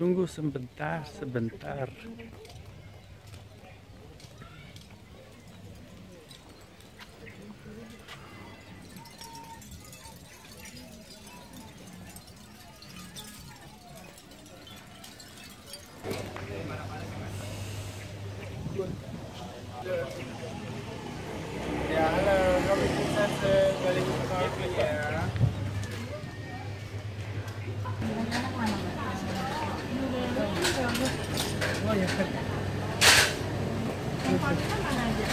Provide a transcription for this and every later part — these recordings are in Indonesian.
Tunggu sebentar, sebentar. Ya, halo, kami bisa balik ke ya. Oh ya. Yang paling mana aja?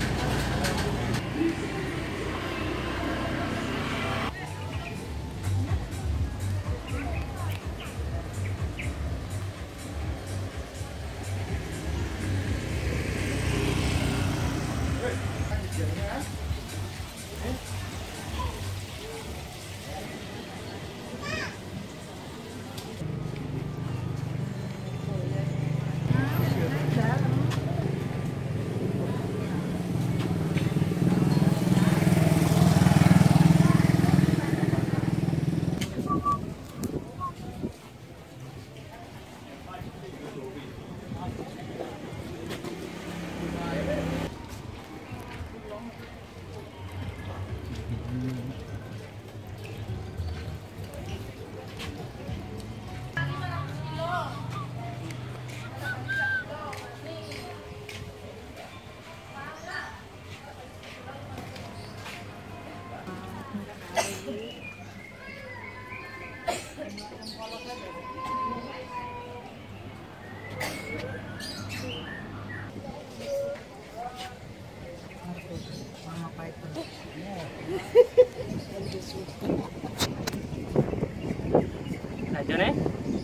Ayo nih.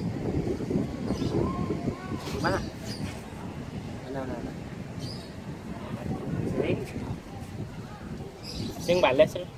Mana? Mana? Sini. Sing balas sih.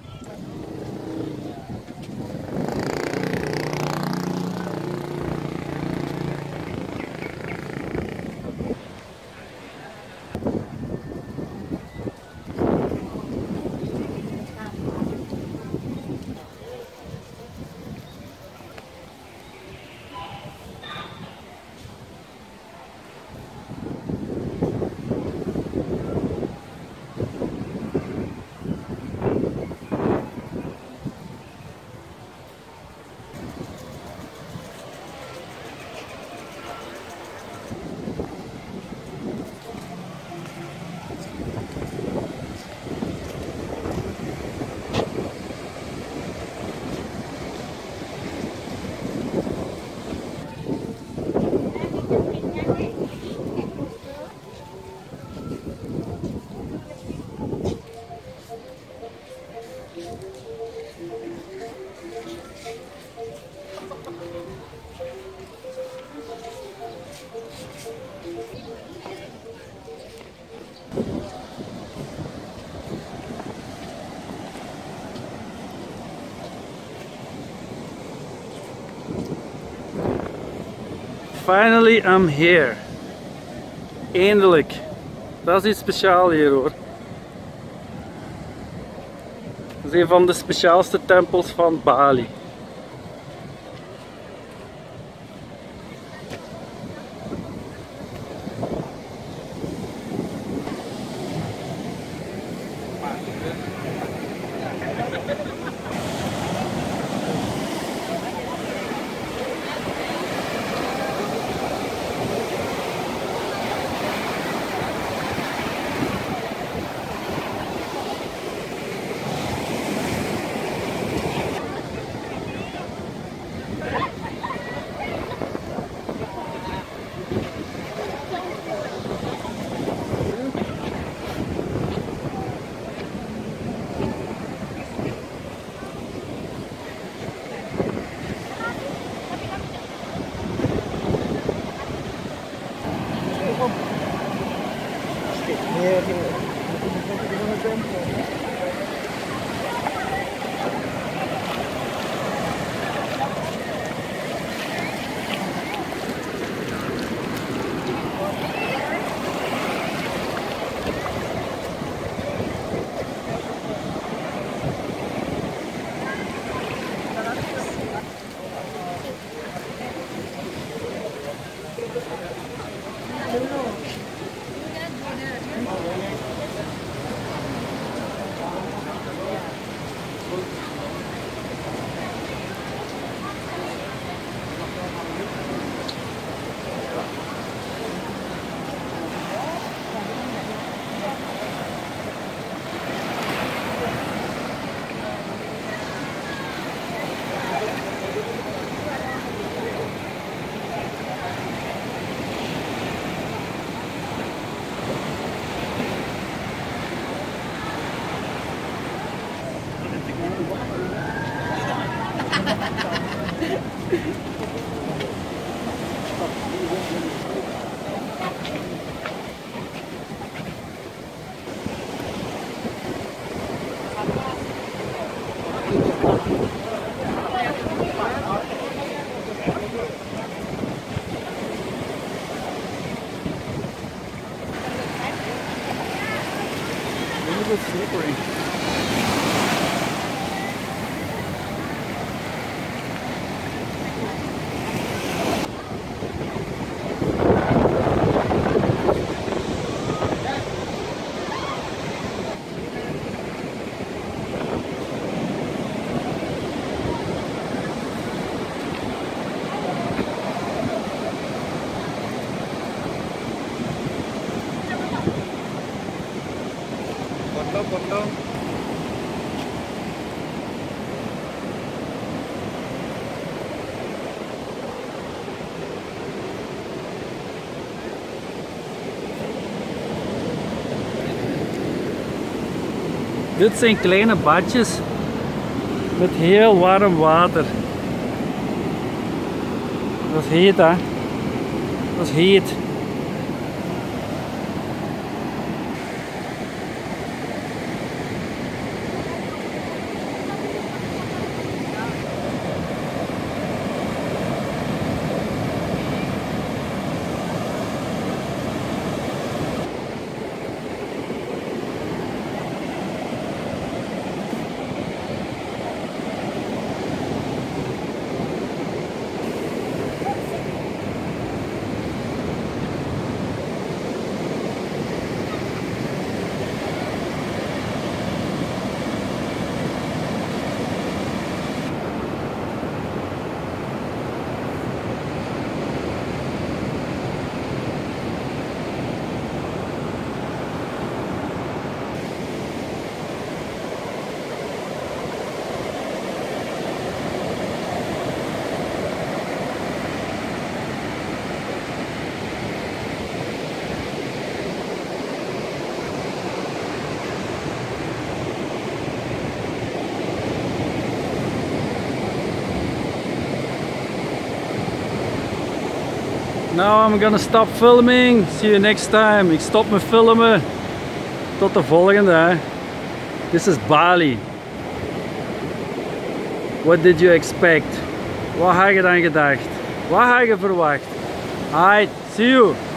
Finally, I'm here. Eindelijk. Dat is iets speciaals hier hoor. Dat is een van de speciaalste tempels van Bali. This is slippery. Foto. Dit zijn kleine badjes met heel warm water. Dat is heet, hè? Dat is heet. Now I'm gonna stop filming. See you next time. Ik stop met filmen. Tot de volgende. Hè. This is Bali. What did you expect? Wat had je dan gedacht? Wat had je verwacht? Alright, see you.